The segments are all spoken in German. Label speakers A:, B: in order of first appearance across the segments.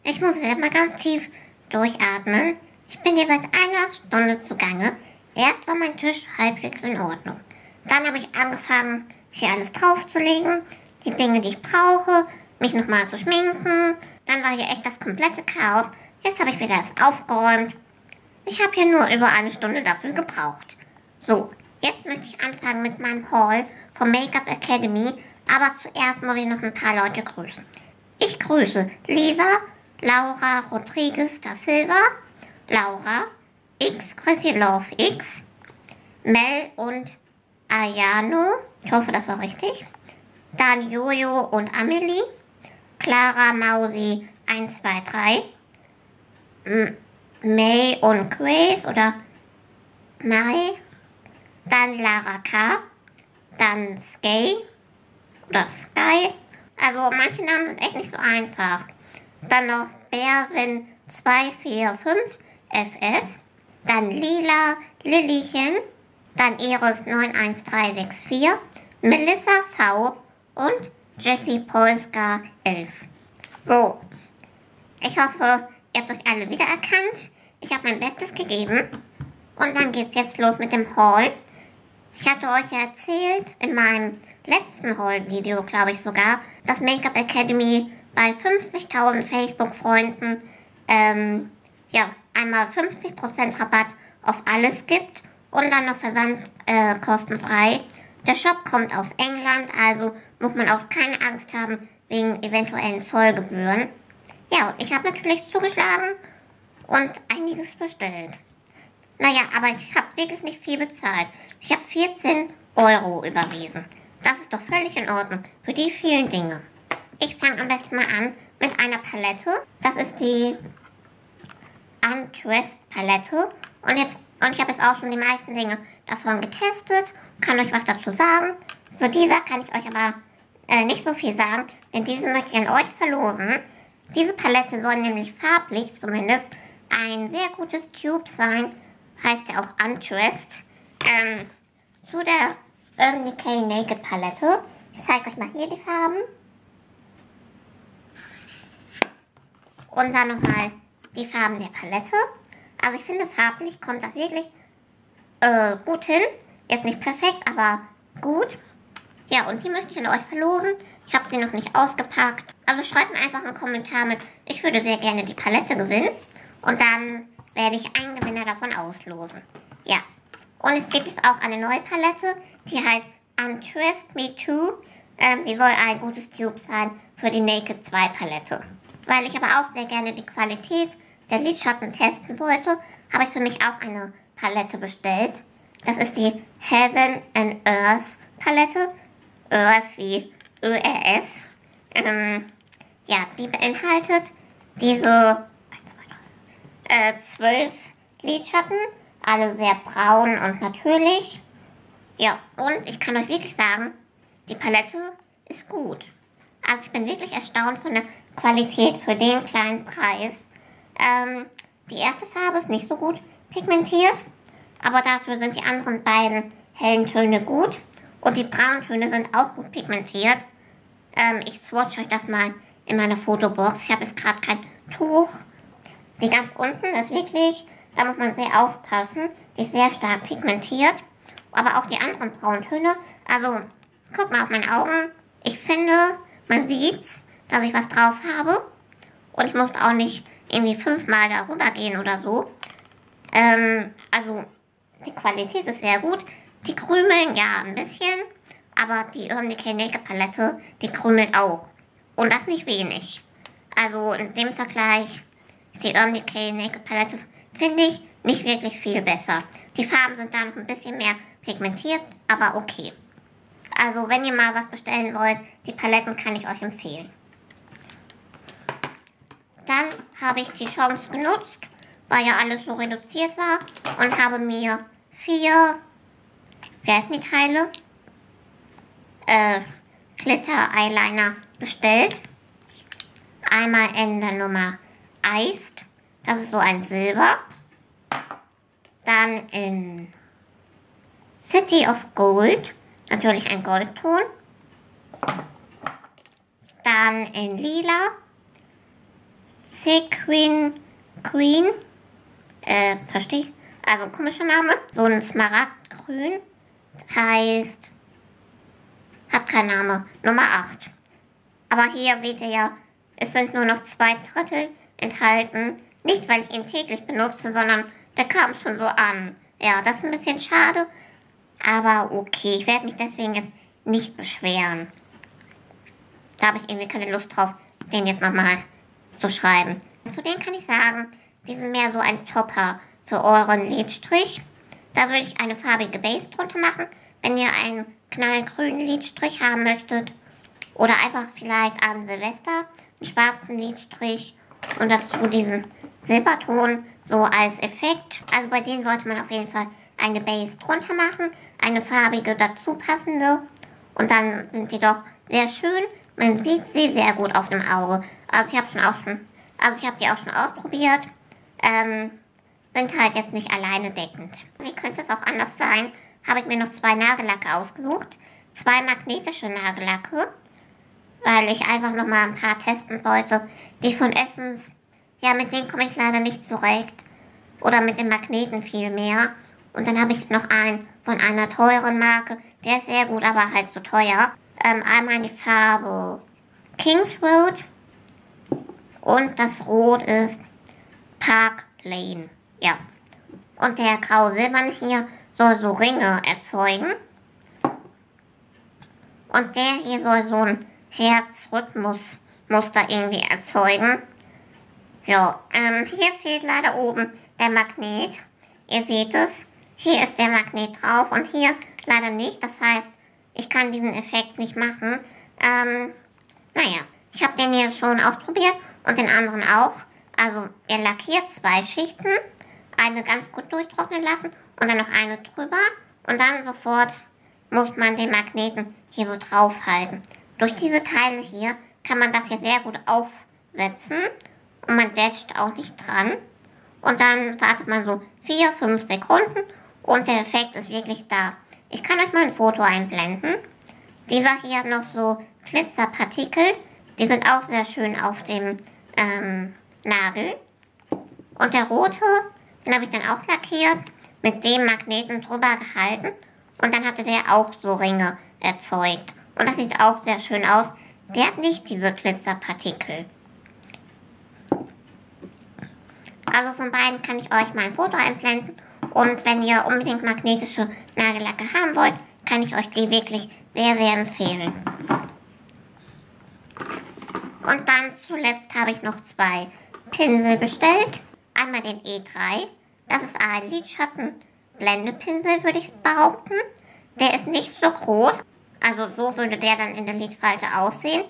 A: Ich muss jetzt mal ganz tief durchatmen. Ich bin hier seit einer Stunde zugange. Erst war mein Tisch halbwegs in Ordnung. Dann habe ich angefangen, hier alles draufzulegen, die Dinge, die ich brauche, mich nochmal zu schminken. Dann war hier echt das komplette Chaos. Jetzt habe ich wieder alles aufgeräumt. Ich habe hier nur über eine Stunde dafür gebraucht. So, jetzt möchte ich anfangen mit meinem Haul vom Make-up Academy. Aber zuerst muss ich noch ein paar Leute grüßen. Ich grüße Lisa, Laura Rodriguez da Silva, Laura, X, Chrissy Love X, Mel und Ayano, ich hoffe, das war richtig, dann Jojo und Amelie, Clara Mausi 123, May und Grace oder Mai, dann Lara K., dann Sky oder Sky, also manche Namen sind echt nicht so einfach. Dann noch Berwin 245 FF, dann Lila Lillichen, dann Iris 91364, Melissa V und Jessie Polska 11. So, ich hoffe, ihr habt euch alle wiedererkannt. Ich habe mein Bestes gegeben. Und dann geht's jetzt los mit dem Haul. Ich hatte euch ja erzählt, in meinem letzten Haul-Video, glaube ich sogar, dass Make-up Academy bei 50.000 Facebook-Freunden einmal 50% Rabatt auf alles gibt und dann noch Versand kostenfrei. Der Shop kommt aus England, also muss man auch keine Angst haben wegen eventuellen Zollgebühren. Ja, und ich habe natürlich zugeschlagen und einiges bestellt. Naja, aber ich habe wirklich nicht viel bezahlt. Ich habe 14 € überwiesen. Das ist doch völlig in Ordnung für die vielen Dinge. Ich fange am besten mal an mit einer Palette. Das ist die Undressed Palette. Und ich habe jetzt auch schon die meisten Dinge davon getestet. Kann euch was dazu sagen. Zu dieser kann ich euch aber nicht so viel sagen, denn diese möchte ich an euch verlosen. Diese Palette soll nämlich farblich zumindest ein sehr gutes Tube sein. Heißt ja auch Undressed. Zu der Urban Decay Naked Palette. Ich zeige euch mal hier die Farben. Und dann nochmal die Farben der Palette. Also ich finde, farblich kommt das wirklich gut hin. Jetzt nicht perfekt, aber gut. Ja, und die möchte ich an euch verlosen. Ich habe sie noch nicht ausgepackt. Also schreibt mir einfach einen Kommentar mit, ich würde sehr gerne die Palette gewinnen. Und dann werde ich einen Gewinner davon auslosen. Ja. Und es gibt jetzt auch eine neue Palette, die heißt Undressed Me Too. Die soll ein gutes Tube sein für die Naked 2 Palette. Weil ich aber auch sehr gerne die Qualität der Lidschatten testen wollte, habe ich für mich auch eine Palette bestellt. Das ist die Heaven and Earth Palette. Earth wie ÖRS. Ja, die beinhaltet diese 12 Lidschatten, alle sehr braun und natürlich. Ja, und ich kann euch wirklich sagen, die Palette ist gut. Also ich bin wirklich erstaunt von der Qualität für den kleinen Preis. Die erste Farbe ist nicht so gut pigmentiert, aber dafür sind die anderen beiden hellen Töne gut. Und die Brauntöne sind auch gut pigmentiert. Ich swatch euch das mal in meiner Fotobox. Ich habe jetzt gerade kein Tuch. Die ganz unten ist wirklich, da muss man sehr aufpassen. Die ist sehr stark pigmentiert. Aber auch die anderen Brauntöne. Also, guckt mal auf meine Augen. Ich finde, man sieht, dass ich was drauf habe. Und ich musste auch nicht irgendwie 5-mal darüber gehen oder so. Also, die Qualität ist sehr gut. Die krümeln, ja, ein bisschen. Aber die Urban Decay Naked Palette, die krümelt auch. Und das nicht wenig. Also, in dem Vergleich ist die Urban Decay Naked Palette, finde ich, nicht wirklich viel besser. Die Farben sind da noch ein bisschen mehr pigmentiert, aber okay. Also, wenn ihr mal was bestellen wollt, die Paletten kann ich euch empfehlen. Dann habe ich die Chance genutzt, weil ja alles so reduziert war und habe mir 4, wie heißen die Teile? Glitter Eyeliner bestellt. Einmal in der Nummer Iced, das ist so ein Silber. Dann in City of Gold, natürlich ein Goldton. Dann in Lila, Sequin Queen. Verstehe. Also ein komischer Name. So ein Smaragdgrün. Heißt, hat keinen Namen. Nummer 8. Aber hier seht ihr ja, es sind nur noch 2/3 enthalten. Nicht, weil ich ihn täglich benutze, sondern der kam schon so an. Ja, das ist ein bisschen schade. Aber okay, ich werde mich deswegen jetzt nicht beschweren. Da habe ich irgendwie keine Lust drauf, den jetzt nochmal zu schreiben. Zu denen kann ich sagen, die sind mehr so ein Topper für euren Lidstrich. Da würde ich eine farbige Base drunter machen, wenn ihr einen knallgrünen Lidstrich haben möchtet. Oder einfach vielleicht an Silvester einen schwarzen Lidstrich und dazu diesen Silberton so als Effekt. Also bei denen sollte man auf jeden Fall eine Base drunter machen, eine farbige dazu passende. Und dann sind die doch sehr schön. Man sieht sie sehr gut auf dem Auge. Also ich habe die auch schon ausprobiert. Sind halt jetzt nicht alleine deckend. Wie könnte es auch anders sein? Habe ich mir noch 2 Nagellacke ausgesucht. 2 magnetische Nagellacke. Weil ich einfach noch mal ein paar testen wollte. Die von Essence, ja, mit denen komme ich leider nicht zurecht. Oder mit den Magneten viel mehr. Und dann habe ich noch einen von einer teuren Marke. Der ist sehr gut, aber halt so teuer. Einmal in die Farbe Kings Road. Und das Rot ist Park Lane. Ja. Und der grau-silberne hier soll so Ringe erzeugen. Und der hier soll so ein Herzrhythmusmuster irgendwie erzeugen. Ja, hier fehlt leider oben der Magnet. Ihr seht es. Hier ist der Magnet drauf und hier leider nicht. Das heißt, ich kann diesen Effekt nicht machen. Naja, ich habe den hier schon ausprobiert und den anderen auch. Also, ihr lackiert 2 Schichten. Eine ganz gut durchtrocknen lassen und dann noch eine drüber. Und dann sofort muss man den Magneten hier so draufhalten. Durch diese Teile hier kann man das hier sehr gut aufsetzen. Und man detscht auch nicht dran. Und dann wartet man so 4-5 Sekunden. Und der Effekt ist wirklich da. Ich kann euch mal ein Foto einblenden. Dieser hier hat noch so Glitzerpartikel. Die sind auch sehr schön auf dem Nagel. Und der rote, den habe ich dann auch lackiert. Mit dem Magneten drüber gehalten. Und dann hatte der auch so Ringe erzeugt. Und das sieht auch sehr schön aus. Der hat nicht diese Glitzerpartikel. Also von beiden kann ich euch mal ein Foto einblenden. Und wenn ihr unbedingt magnetische Nagellacke haben wollt, kann ich euch die wirklich sehr, sehr empfehlen. Und dann zuletzt habe ich noch 2 Pinsel bestellt. Einmal den E3. Das ist ein Lidschatten-Blendepinsel, würde ich behaupten. Der ist nicht so groß. Also so würde der dann in der Lidfalte aussehen.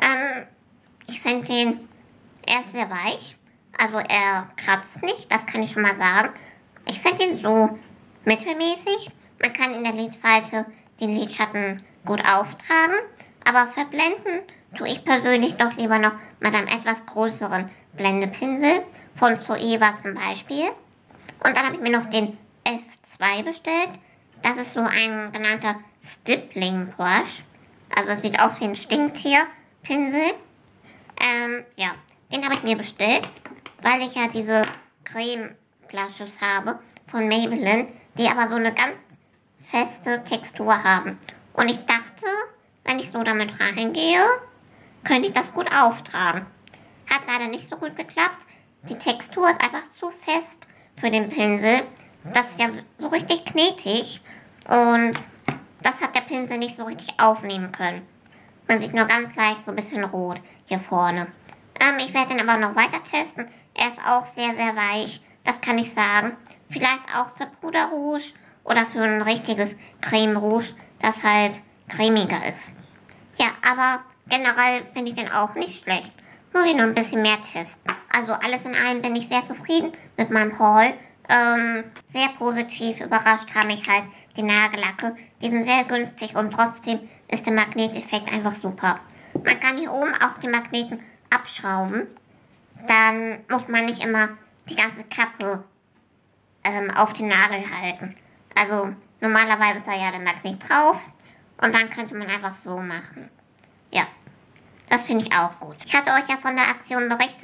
A: Ich finde den, er ist sehr weich. Also er kratzt nicht, das kann ich schon mal sagen. Ich finde ihn so mittelmäßig. Man kann in der Lidfalte den Lidschatten gut auftragen. Aber verblenden tue ich persönlich doch lieber noch mit einem etwas größeren Blendepinsel. Von Zoeva zum Beispiel. Und dann habe ich mir noch den F2 bestellt. Das ist so ein genannter Stippling Brush. Also es sieht aus wie ein Stinktierpinsel. Ja, den habe ich mir bestellt, weil ich ja diese Creme Blushes habe von Maybelline, die aber so eine ganz feste Textur haben. Und ich dachte, wenn ich so damit reingehe, könnte ich das gut auftragen. Hat leider nicht so gut geklappt. Die Textur ist einfach zu fest für den Pinsel. Das ist ja so richtig knetig. Und das hat der Pinsel nicht so richtig aufnehmen können. Man sieht nur ganz leicht so ein bisschen rot hier vorne. Ich werde den aber noch weiter testen. Er ist auch sehr, sehr weich. Das kann ich sagen. Vielleicht auch für Puderrouge oder für ein richtiges Creme Rouge, das halt cremiger ist. Ja, aber generell finde ich den auch nicht schlecht. Muss ich noch ein bisschen mehr testen. Also alles in allem bin ich sehr zufrieden mit meinem Haul. Sehr positiv überrascht haben mich halt die Nagellacke. Die sind sehr günstig und trotzdem ist der Magneteffekt einfach super. Man kann hier oben auch die Magneten abschrauben. Dann muss man nicht immer die ganze Kappe auf den Nagel halten. Also normalerweise ist da ja der Magnet drauf und dann könnte man einfach so machen. Ja, das finde ich auch gut. Ich hatte euch ja von der Aktion berichtet.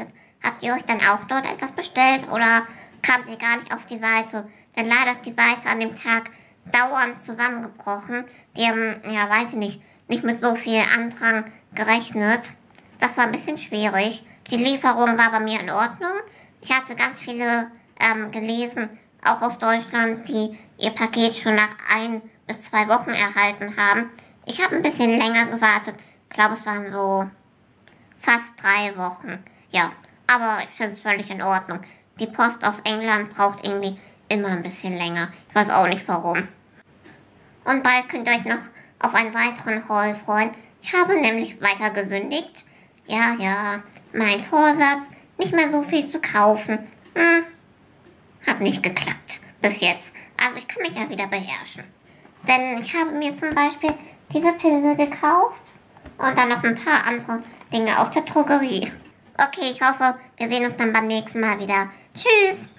A: Habt ihr euch dann auch dort etwas bestellt oder kamt ihr gar nicht auf die Seite? Denn leider ist die Seite an dem Tag dauernd zusammengebrochen. Die haben, ja, weiß ich nicht mit so viel Andrang gerechnet. Das war ein bisschen schwierig. Die Lieferung war bei mir in Ordnung. Ich hatte ganz viele gelesen, auch aus Deutschland, die ihr Paket schon nach 1 bis 2 Wochen erhalten haben. Ich habe ein bisschen länger gewartet. Ich glaube, es waren so fast 3 Wochen. Ja, aber ich finde es völlig in Ordnung. Die Post aus England braucht irgendwie immer ein bisschen länger. Ich weiß auch nicht warum. Und bald könnt ihr euch noch auf einen weiteren Haul freuen. Ich habe nämlich weiter gesündigt. Ja, mein Vorsatz, nicht mehr so viel zu kaufen. Hat nicht geklappt. Bis jetzt. Also ich kann mich ja wieder beherrschen. Denn ich habe mir zum Beispiel diese Pille gekauft. Und dann noch ein paar andere Dinge aus der Drogerie. Okay, ich hoffe, wir sehen uns dann beim nächsten Mal wieder. Tschüss!